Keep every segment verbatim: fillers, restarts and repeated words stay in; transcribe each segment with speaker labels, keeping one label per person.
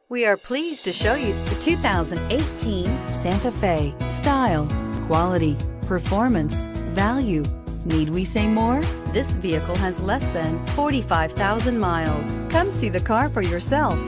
Speaker 1: We are pleased to show you the two thousand eighteen Santa Fe. Style, quality, performance, value. Need we say more? This vehicle has less than forty-five thousand miles. Come see the car for yourself.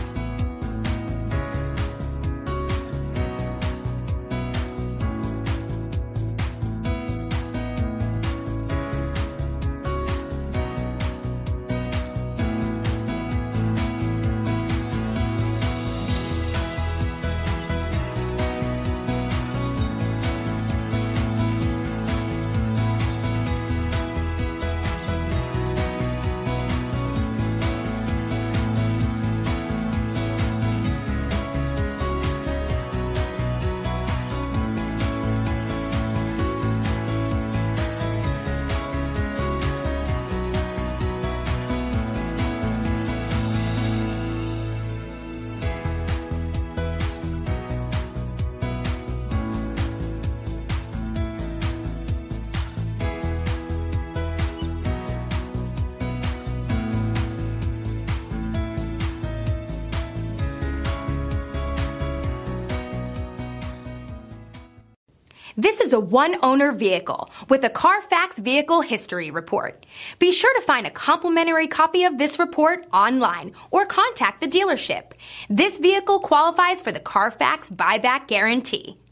Speaker 2: This is a one-owner vehicle with a Carfax Vehicle History Report. Be sure to find a complimentary copy of this report online or contact the dealership. This vehicle qualifies for the Carfax Buyback Guarantee.